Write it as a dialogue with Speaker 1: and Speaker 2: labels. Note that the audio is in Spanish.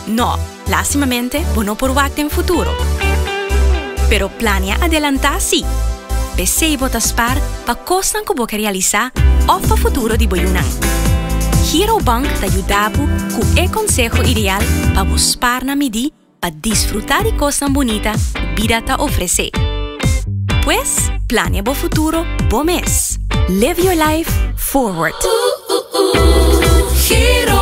Speaker 1: No, lastimamente, no por en futuro. Pero planea adelantar sí. Pensei botar spar para cosas que você realizar o futuro de Boyunan. Girobank te ayuda con el consejo ideal para buscar na midi para disfrutar de cosas bonitas que la vida te ofrece. Pues, planea bo futuro, bo mes. Live your life forward.
Speaker 2: Giro.